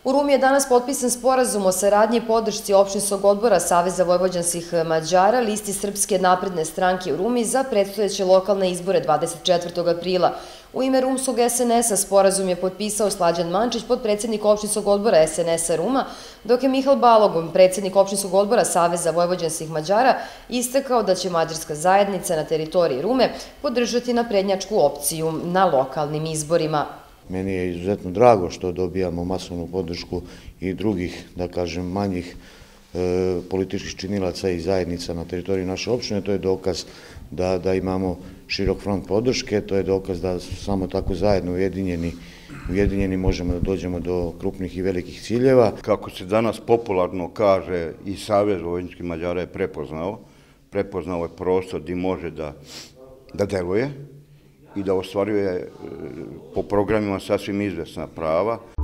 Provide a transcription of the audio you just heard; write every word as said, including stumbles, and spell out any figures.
U Rumi je danas potpisan sporazum o saradnji i podršci opštinskog odbora Saveza vojvođanskih Mađara, listi Srpske napredne stranke u Rumi za predstojeće lokalne izbore dvadeset četvrtog aprila. U ime rumskog es en es-a sporazum je potpisao Slađan Mančić, potpredsednik opštinskog odbora es en es-a Ruma, dok je Mihal Balogom, predsednik opštinskog odbora Saveza vojvođanskih Mađara, istakao da će mađarska zajednica na teritoriji Rume podržati naprednjačku opciju na lokalnim izborima. Meni je izuzetno drago što dobijamo masovnu podršku i drugih, da kažem, manjih političkih činilaca i zajednica na teritoriji naše opštine. To je dokaz da imamo širok front podrške, to je dokaz da samo tako zajedno ujedinjeni ujedinjeni možemo da dođemo do krupnih i velikih ciljeva. Kako se danas popularno kaže, i Savez vojvođanskih Mađara je prepoznao, prepoznao je prostor gdje može da deluje i da ostvaruje po programima sasvim izvesna prava.